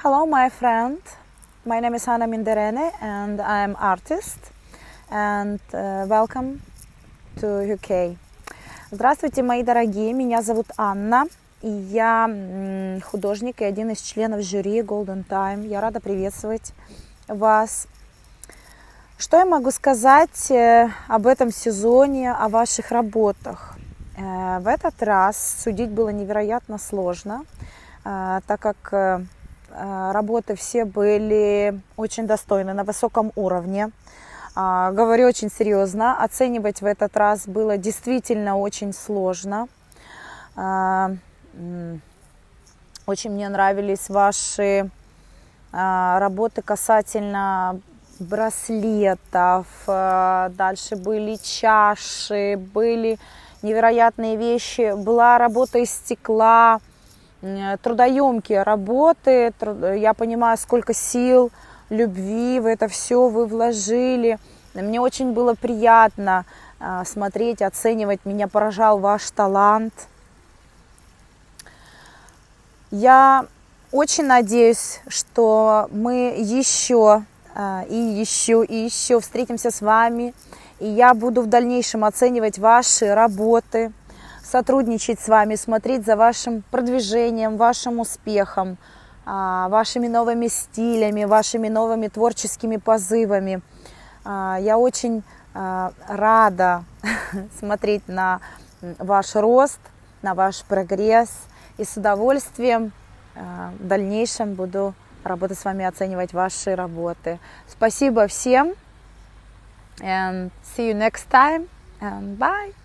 Hello, my friend. My name is Hanna Minderene, and I'm artist. And welcome to UK. Здравствуйте, мои дорогие. Меня зовут Анна, и я художник и один из членов жюри Golden Time. Я рада приветствовать вас. Что я могу сказать об этом сезоне, о ваших работах? В этот раз судить было невероятно сложно, так как работы все были очень достойны, на высоком уровне. Говорю очень серьезно, оценивать в этот раз было действительно очень сложно. Очень мне нравились ваши работы касательно браслетов, дальше были чаши, были невероятные вещи, была работа из стекла, трудоемкие работы. Я понимаю, сколько сил, любви в это все вы вложили. Мне очень было приятно смотреть, оценивать. Меня поражал ваш талант. Я очень надеюсь, что мы еще встретимся с вами. И я буду в дальнейшем оценивать ваши работы, сотрудничать с вами, смотреть за вашим продвижением, вашим успехом, вашими новыми стилями, вашими новыми творческими позывами. Я очень рада смотреть на ваш рост, на ваш прогресс. И с удовольствием в дальнейшем буду работать с вами, оценивать ваши работы. Спасибо всем. And see you next time. And bye.